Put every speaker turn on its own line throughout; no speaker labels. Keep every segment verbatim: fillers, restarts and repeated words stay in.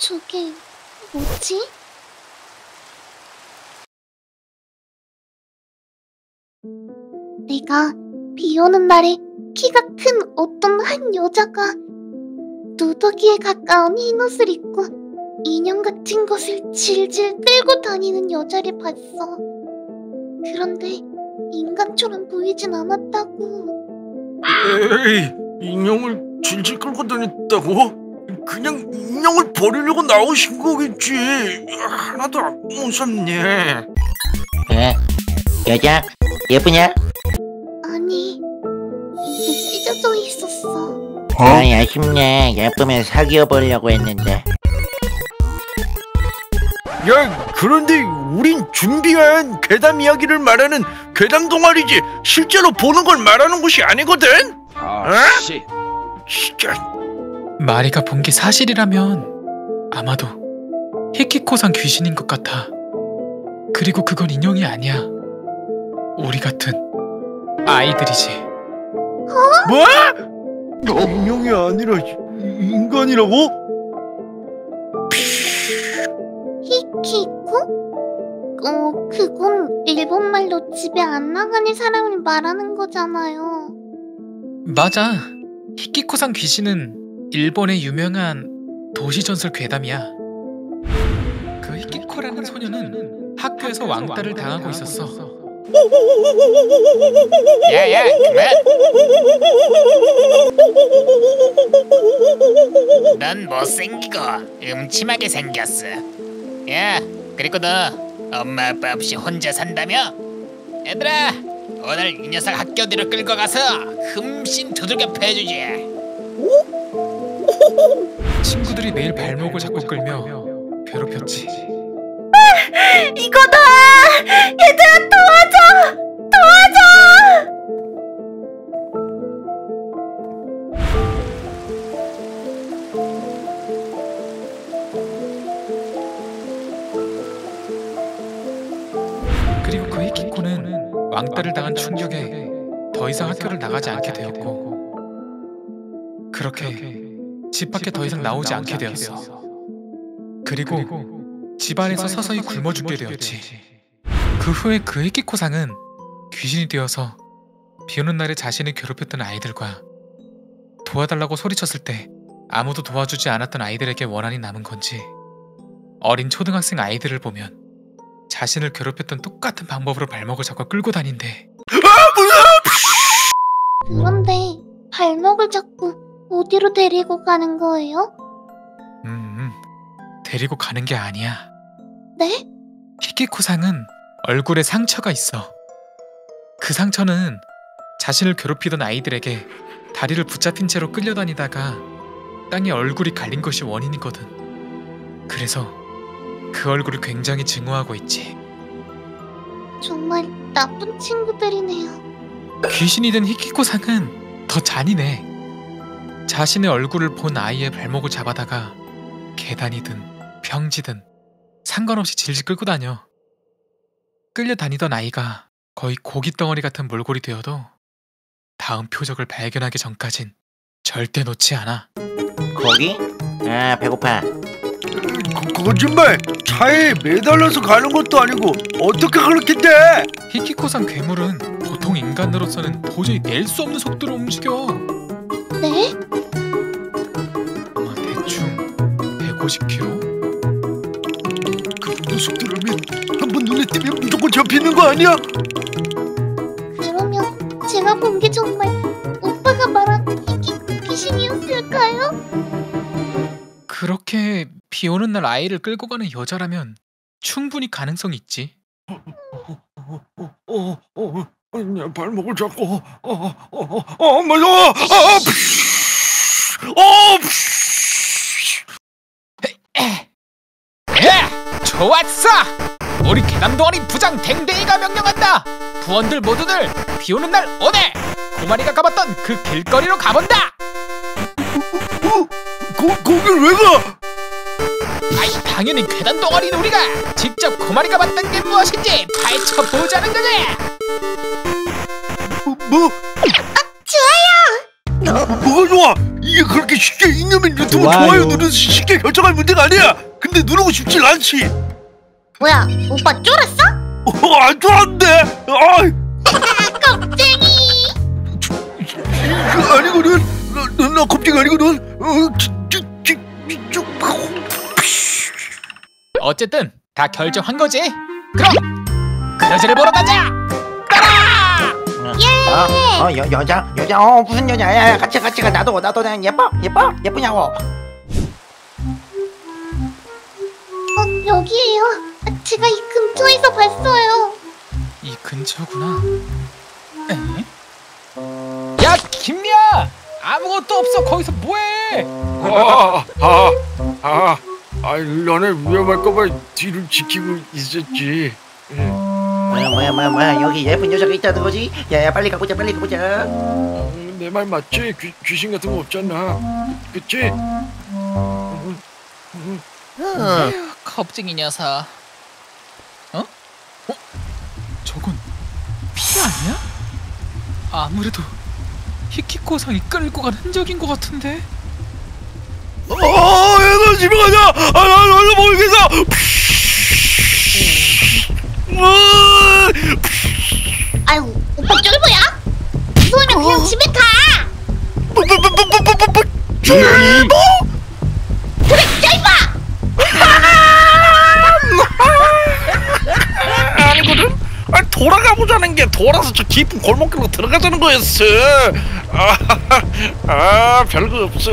저게 뭐지? 내가 비 오는 날에 키가 큰 어떤 한 여자가 누더기에 가까운 흰옷을 입고 인형 같은 것을 질질 끌고 다니는 여자를 봤어. 그런데 인간처럼 보이진 않았다고.
에이, 인형을 질질 끌고 다녔다고? 그냥 인형을 버리려고 나오신 거겠지. 하나도 안 무섭네.
에? 여자? 예쁘냐?
아니, 찢어져 있었어.
어? 아, 아쉽네. 예쁘면 사귀어 보려고 했는데.
야, 그런데 우린 준비한 괴담 이야기를 말하는 괴담 동아리지 실제로 보는 걸 말하는 것이 아니거든? 아, 씨. 진짜.
마리가 본 게 사실이라면 아마도 히키코상 귀신인 것 같아. 그리고 그건 인형이 아니야. 우리 같은 아이들이지.
어?
뭐? 인형이 아니라 인간이라고?
히키코? 어, 그건 일본말로 집에 안 나가는 사람을 말하는 거잖아요.
맞아. 히키코상 귀신은 일본의 유명한 도시전설 괴담이야. 그 히키코라는 소녀는 학교에서 왕따를 당하고 있었어.
야야 그만. 넌 못생기고 음침하게 생겼어. 야, 그리고 너 엄마 아빠 없이 혼자 산다며? 얘들아, 오늘 이 녀석 학교 뒤로 끌고 가서 흠씬 두들겨 패주지.
친구들이 매일 발목을 잡고 끌며 괴롭혔지.
아, 이거다! 얘들아, 도와줘! 도와줘!
그리고 그 히키코는 왕따를 당한 충격에 더 이상 학교를 나가지 않게 되었고, 그렇게 집 밖에 더 이상 나오지 않게 되었어. 그리고 집안에서 서서히 굶어 죽게 되었지. 그 후에 그 히키코상은 귀신이 되어서 비오는 날에 자신을 괴롭혔던 아이들과 도와달라고 소리쳤을 때 아무도 도와주지 않았던 아이들에게 원한이 남은 건지, 어린 초등학생 아이들을 보면 자신을 괴롭혔던 똑같은 방법으로 발목을 잡고 끌고 다닌대.
그런데 발목을 잡고 어디로 데리고 가는 거예요?
음, 음, 데리고 가는 게 아니야.
네?
히키코상은 얼굴에 상처가 있어. 그 상처는 자신을 괴롭히던 아이들에게 다리를 붙잡힌 채로 끌려다니다가 땅에 얼굴이 갈린 것이 원인이거든. 그래서 그 얼굴을 굉장히 증오하고 있지.
정말 나쁜 친구들이네요.
귀신이 된 히키코상은 더 잔인해. 자신의 얼굴을 본 아이의 발목을 잡아다가 계단이든 평지든 상관없이 질질 끌고 다녀. 끌려다니던 아이가 거의 고깃덩어리 같은 몰골이 되어도 다음 표적을 발견하기 전까진 절대 놓지 않아.
고기? 아, 배고파.
거, 거짓말! 차에 매달려서 가는 것도 아니고 어떻게 그렇게 돼?
히키코상 괴물은 보통 인간으로서는 도저히 낼 수 없는 속도로 움직여.
네?
아마 대충 백오십 킬로미터?
그 정도 속도라면 한 번 눈에 띄면 무조건 잡히는 거 아니야?
그러면 제가 본 게 정말 오빠가 말한 히키코 귀신이었을까요?
그렇게 비 오는 날 아이를 끌고 가는 여자라면 충분히 가능성이 있지.
어, 어, 어, 어, 어, 내 발목을 잡고, 어, 어, 어, 어, 무서워! 어, 어,
예! 좋았어! 우리 괴담동아리 부장 댕댕이가 명령한다! 부원들 모두들 비 오는 날 오네! 고마리가 가봤던 그 길거리로 가본다!
어, 거, 거길 왜 가?
아이, 당연히 괴담동아리는 우리가 직접 고마리가 봤던 게 무엇인지 파헤쳐보자는 거지!
뭐? 뭐?
아, 좋아요!
뭐가 좋아? 이게 그렇게 쉽게 이념의 유튜브 좋아요 누르서 쉽게 결정할 문제가 아니야. 근데 누르고 싶진 않지.
뭐야, 오빠 쫄았어?
어, 안 좋았는데. 아이.
겁쟁이.
아니거든. 나, 나, 나 겁쟁이 아니거든. 어, 지, 지, 지, 지,
어쨌든 다 결정한 거지. 그럼 그 여자를 보러 가자. 따라.
예.
어, 어 여, 여자? 여자? 어 무슨 여자야? 야, 같이 같이 가. 나도 나도 난 예뻐? 예뻐? 예쁘냐고?
어, 여기에요. 제가 이 근처에서 봤어요.
이 근처구나. 에?
야 김미야, 아무것도 없어. 거기서 뭐해?
아, 아, 아, 아, 너네 위험할까봐 뒤를 지키고 있었지.
뭐야 뭐야 뭐야 뭐야 여기 예쁜 여자가 있다는 거지? 야야 빨리 가보자 빨리 가보자.
내 말 맞지? 귀, 귀신 같은 거 없잖아. 그치?
에휴, 겁쟁이 녀석.
어? 저건 피 아니야? 아무래도 히키코상이 끌고 간 흔적인 것 같은데.
어, 얘들아 집에 가자. 아, 나 너네 모르겠어.
아유, 오빠 쫄보야? 무서우면 그냥 집에 가.
쫄보?
그래, 쫄봐.
아니거든. 아, 돌아가 보자는 게 돌아서 저 깊은 골목길로 들어가자는 거였어. 아, 아 별거 없어.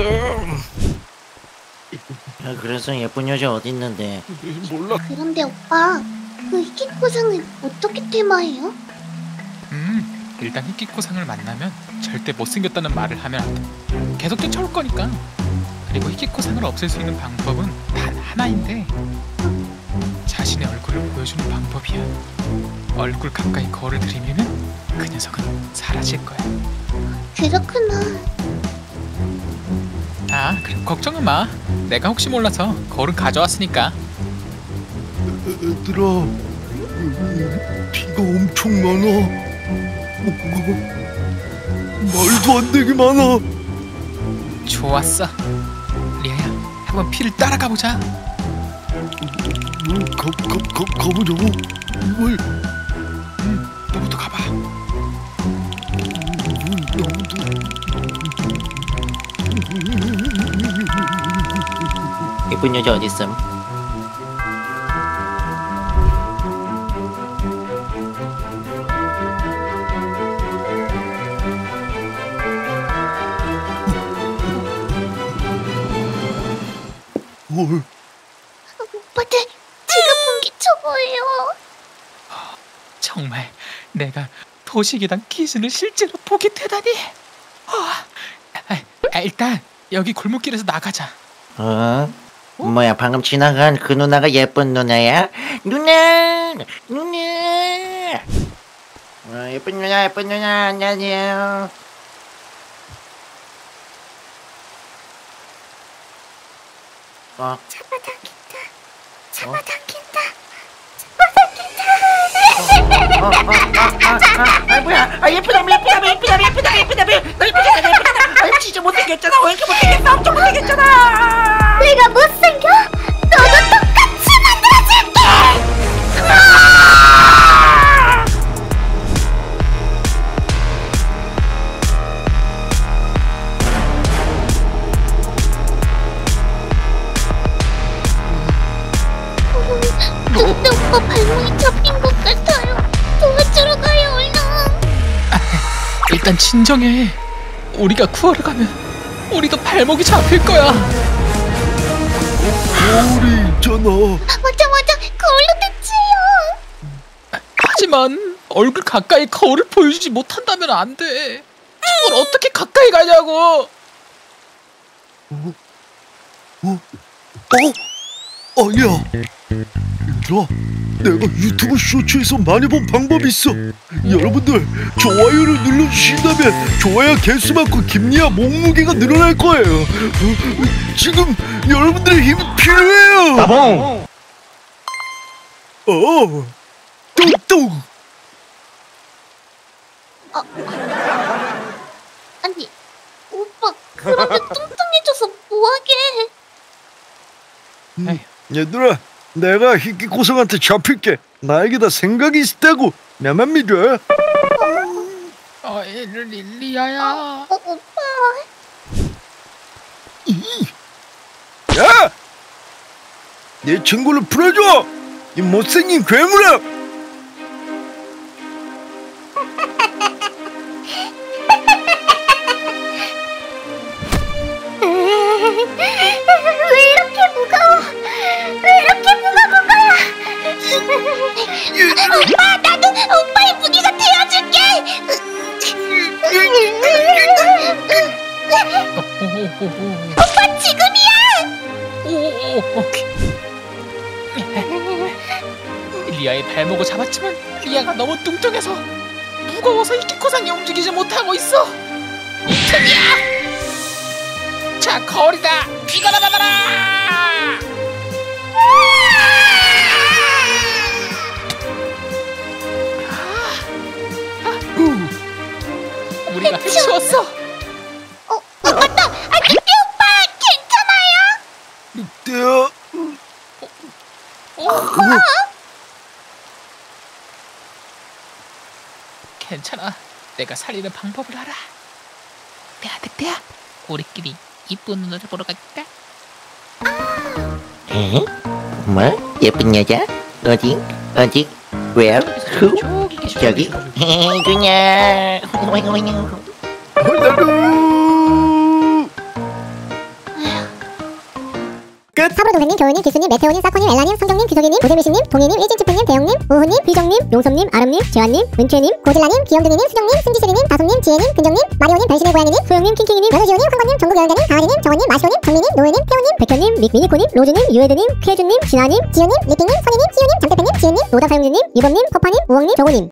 야, 그래서 예쁜 여자 어디 있는데?
몰라.
그런데 오빠, 그 히키코상은 어떻게 테마예요?
음, 일단 히키코상을 만나면 절대 못생겼다는 말을 하면 안 돼. 계속 쫓아올 거니까. 그리고 히키코상을 없앨 수 있는 방법은 단 하나인데 자신의 얼굴을 보여주는 방법이야. 얼굴 가까이 거울을 들이밀면 그 녀석은 사라질 거야.
그렇구나.
아, 그럼 걱정은 마. 내가 혹시 몰라서 거울은 가져왔으니까.
얘들아, 여기 비가 엄청 많아. 말도 안 되게 많아.
좋았어. 리아야, 한번 피를 따라가 보자.
뭐, 가, 가, 가, 가보자고? 이걸
응, 너부터 가봐.
예쁜 여자 어디 있음?
뭘?
오빠들, 제가 본 게 저거예요.
정말 내가 도시계단 귀신을 실제로 보게 되다니. 아, 아, 일단 여기 골목길에서 나가자.
어? 뭐야 방금 지나간 그 누나가 예쁜 누나야? 누나! 누나! 어, 예쁜 누나 예쁜 누나 안녕하세요. 어?
잡아당긴다.
잡아당긴다.
잡아당긴다.
어, 어, 아, 아, 아, 아, 뭐야? 아, 예쁘다며, 예쁘다며, 예쁘다며, 예쁘다며, 예쁘다며, 너 예쁘다며, 예쁘다며. 아, 진짜 못생겼잖아. 왜 이렇게 못생겼어? 엄청 못생겼잖아.
내가 못생겨? 너도 똑같이 만들어줄게. 아! 근데 오빠 발목이 잡힌 것 같아요. 도와주러 가요, 얼른.
일단 진정해. 우리가 구하러 가면 우리도 발목이 잡힐 거야.
거울이 있잖아.
맞아, 맞아. 그걸로 대체해요.
하지만 얼굴 가까이 거울을 보여주지 못한다면 안 돼. 저걸 어떻게 가까이 가냐고.
어? 어? 어? 아니야. 얘들아, 내가 유튜브 쇼츠에서 많이 본 방법이 있어. 여러분들 좋아요를 눌러주신다면 좋아요 개수 많고 김리아 몸무게가 늘어날 거예요. 어, 지금 여러분들의 힘이 필요해요.
따봉!
어, 뚱뚱.
아니, 오빠 그러면 뚱뚱해져서 뭐하게.
음, 얘들아, 내가 희귀코성한테 잡힐게. 나에게 다 생각이 있다고. 나만 믿어.
어, 리, 리아야.
어, 오빠.
야! 내 친구를 풀어줘! 이 못생긴 괴물아!
왜 이렇게 무거워? 왜 이렇게 무거운 거야? 오빠, 나도 오빠의 무기가 되어줄게. 오빠 지금이야.
오오오. 리아의 발목을 잡았지만 리아가 너무 뚱뚱해서 무거워서 이키코상이 움직이지 못하고 있어. 이틈이야. 자, 거리다. 비거나 받아라. 우리가 해치웠어.
어, 어 맞다. 아, 늑대 오빠 괜찮아요?
늑대야.
어? 괜찮아. 내가 살리는 방법을 알아. 야, 늑대야. 우리끼리 이쁜 누나를 보러 갈까?
에? 뭐? 예쁜 여자? 어디? 어디? Where? Who?
저기 계셔.
저기? 헤 누냐?
끝! 하브로동생님, 교우님, 기수님, 메테오님, 사코님, 엘라님, 성경님, 규석이님, 고세미씨님, 동희님, 일진치프님, 대영님, 우후님, 휘정님, 휘정님, 아름님, 재환님, 은채님, 고질라님, 귀염둥이님, 수정님, 승지슬이님, 다솜님, 지혜님, 근정님, 마리오님, 별신의 고양이님, 소영님, 킹킹이님, 여자지호님, 황건님, 전국여행자님, 강아지님, 정원님, 마시오님, 정민님, 노예님, 태호님, 백현님, 미니코님, 로즈님, 유에드님, 쾌준님, 진아님, 지연님, 리핑님, 선희님, 시우님, 장대표님, 지은님, 노다사용주님, 유범님, 퍼파님, 우엉님, 정호님.